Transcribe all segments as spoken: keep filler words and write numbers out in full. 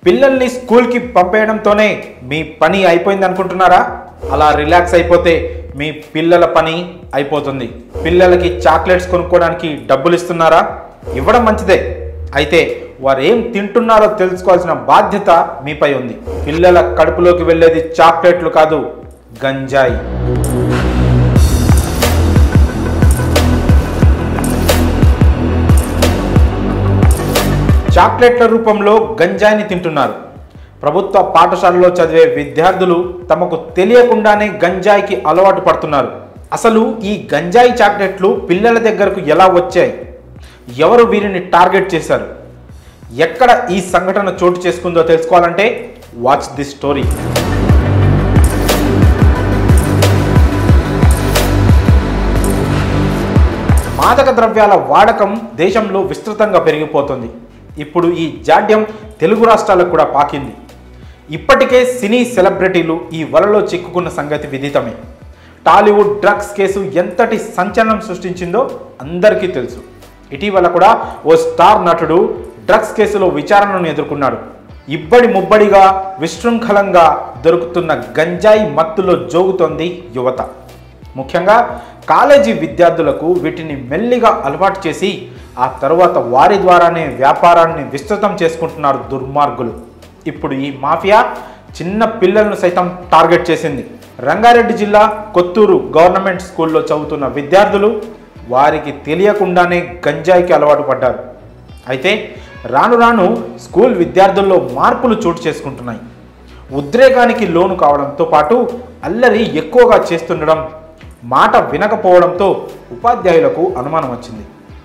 పిల్లల్ని స్కూల్కి పంపేయడంతోనే మీ పని అయిపోయింది అనుకుంటున్నారా? అలా రిలాక్స్ అయిపోతే మీ పిల్లల పని అయిపోతుంది. పిల్లలకి చాక్లెట్స్ కొనుక్కోవడానికి డబ్బులు ఇస్తున్నారా? ఇవ్వడం మంచిదే. అయితే వారు ఏం తింటున్నారో తెలుసుకోవాల్సిన బాధ్యత మీపై ఉంది. పిల్లల కడుపులోకి వెళ్ళేది చాక్లెట్లు కాదు, గంజాయి. చాక్లెట్ల రూపంలో గంజాయిని తింటున్నారు. ప్రభుత్వ పాఠశాలలో చదివే విద్యార్థులు తమకు తెలియకుండానే గంజాయికి అలవాటు పడుతున్నారు. అసలు ఈ గంజాయి చాక్లెట్లు పిల్లల దగ్గరకు ఎలా వచ్చాయి? ఎవరు వీరిని టార్గెట్ చేశారు? ఎక్కడ ఈ సంఘటన చోటు చేసుకుందో తెలుసుకోవాలంటే వాచ్ ది స్టోరీ. మాదక ద్రవ్యాల వాడకం దేశంలో విస్తృతంగా పెరిగిపోతుంది. ఇప్పుడు ఈ జాడ్యం తెలుగు రాష్ట్రాలకు కూడా పాకింది. ఇప్పటికే సినీ సెలబ్రిటీలు ఈ వలలో చిక్కుకున్న సంగతి విదితమే. టాలీవుడ్ డ్రగ్స్ కేసు ఎంతటి సంచలనం సృష్టించిందో అందరికీ తెలుసు. ఇటీవల కూడా ఓ స్టార్ నటుడు డ్రగ్స్ కేసులో విచారణను ఎదుర్కొన్నాడు. ఇబ్బడి ముబ్బడిగా విశృంఖలంగా దొరుకుతున్న గంజాయి మత్తులో జోగుతోంది యువత. ముఖ్యంగా కాలేజీ విద్యార్థులకు వీటిని మెల్లిగా అలవాటు చేసి ఆ తరువాత వారి ద్వారానే వ్యాపారాన్ని విస్తృతం చేసుకుంటున్నారు దుర్మార్గులు. ఇప్పుడు ఈ మాఫియా చిన్న పిల్లలను సైతం టార్గెట్ చేసింది. రంగారెడ్డి జిల్లా కొత్తూరు గవర్నమెంట్ స్కూల్లో చదువుతున్న విద్యార్థులు వారికి తెలియకుండానే గంజాయికి అలవాటు పడ్డారు. అయితే రాను రాను స్కూల్ విద్యార్థుల్లో మార్పులు చోటు చేసుకుంటున్నాయి. ఉద్రేకానికి లోను కావడంతో పాటు అల్లరి ఎక్కువగా చేస్తుండడం, మాట వినకపోవడంతో ఉపాధ్యాయులకు అనుమానం వచ్చింది.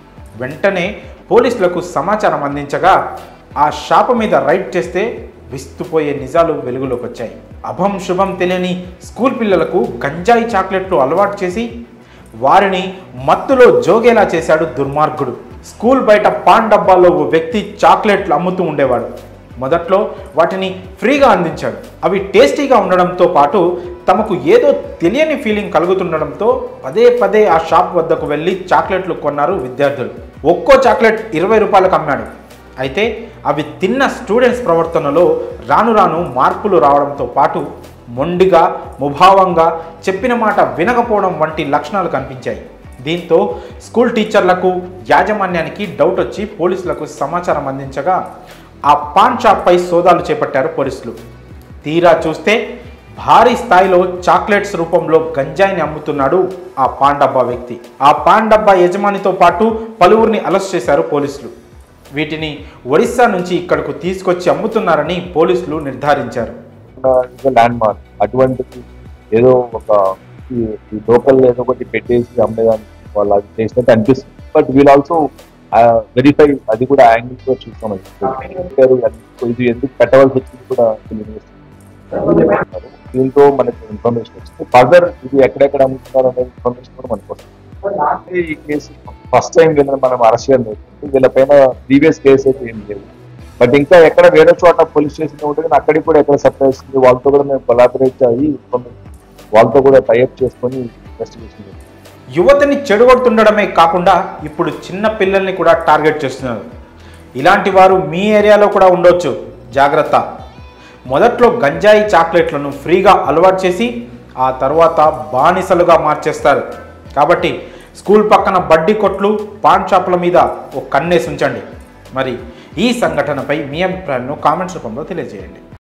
వెంటనే పోలీసులకు సమాచారం అందించగా ఆ షాపు మీద రైడ్ చేస్తే విస్తుపోయే నిజాలు వెలుగులోకి వచ్చాయి. అభం శుభం తెలియని స్కూల్ పిల్లలకు గంజాయి చాక్లెట్లు అలవాటు చేసి వారిని మత్తులో జోగేలా చేశాడు దుర్మార్గుడు. స్కూల్ బయట పాన్ డబ్బాల్లో ఓ వ్యక్తి చాక్లెట్లు అమ్ముతూ ఉండేవాడు. మొదట్లో వాటిని ఫ్రీగా అందించాడు. అవి టేస్టీగా ఉండడంతో పాటు తమకు ఏదో తెలియని ఫీలింగ్ కలుగుతుండడంతో పదే పదే ఆ షాప్ వద్దకు వెళ్ళి చాక్లెట్లు కొన్నారు విద్యార్థులు. ఒక్కో చాక్లెట్ ఇరవై రూపాయలకు అమ్మాడు. అయితే అవి తిన్న స్టూడెంట్స్ ప్రవర్తనలో రాను రాను మార్పులు రావడంతో పాటు మొండిగా, ముభావంగా, చెప్పిన మాట వినకపోవడం వంటి లక్షణాలు కనిపించాయి. దీంతో స్కూల్ టీచర్లకు, యాజమాన్యానికి డౌట్ వచ్చి పోలీసులకు సమాచారం అందించగా ఆ పాన్ షాప్పై సోదాలు చేపట్టారు పోలీసులు. తీరా చూస్తే భారీ స్థాయిలో చాక్లెట్స్ రూపంలో గంజాయిని అమ్ముతున్నాడు ఆ పాన్ డబ్బా వ్యక్తి. ఆ పాన్ డబ్బా యజమానితో పాటు పలువురిని అరెస్ట్ చేశారు పోలీసులు. వీటిని ఒడిశా నుంచి ఇక్కడకు తీసుకొచ్చి అమ్ముతున్నారని పోలీసులు నిర్ధారించారు. ల్యాండ్ మార్క్ అటువంటిది ఏదో ఒక లోకల్ ఏదో ఒకటి పెట్టేసి అమ్మేదానికి వాళ్ళు అది చేసినట్టు అనిపిస్తుంది. బట్ వీల్ ఆల్సో వెరిఫై, అది కూడా యాంగిల్ తో చూస్తాం. ఇది ఎందుకు పెట్టవలసి వచ్చింది కూడా దీంతో మనకి ఇన్ఫర్మేషన్ వచ్చింది. ఫర్దర్ ఇది ఎక్కడెక్కడ అమ్ముతున్నారు అనే ఇన్ఫర్మేషన్ కూడా మనకు వస్తుంది. ఈ కేసు ఫస్ట్ టైం వీళ్ళని మనం అరెస్ట్ చేయడం జరుగుతుంది. వీళ్ళపైన ప్రీవియస్ కేసు అయితే ఏం లేదు. బట్ ఇంకా ఎక్కడ వేరే చోట పోలీస్ స్టేషన్ ఉంటుంది, అక్కడికి కూడా ఎక్కడ సప్లై వస్తుంది, వాళ్ళతో కూడా మేము కొలాబరేట్ అయ్యి వాళ్ళతో కూడా టైఅప్ చేసుకొని ఇన్వెస్టిగేషన్ చేస్తాం. యువతని చెడగొడుతుండడమే కాకుండా ఇప్పుడు చిన్న పిల్లల్ని కూడా టార్గెట్ చేస్తున్నారు. ఇలాంటి వారు మీ ఏరియాలో కూడా ఉండొచ్చు, జాగ్రత్త. మొదట్లో గంజాయి చాక్లెట్లను ఫ్రీగా అలవాటు చేసి ఆ తర్వాత బానిసలుగా మార్చేస్తారు. కాబట్టి స్కూల్ పక్కన బడ్డీ కొట్లు, పాన్ షాపుల మీద ఒక కన్నేసి ఉంచండి. మరి ఈ సంఘటనపై మీ అభిప్రాయాలను కామెంట్స్ రూపంలో తెలియజేయండి.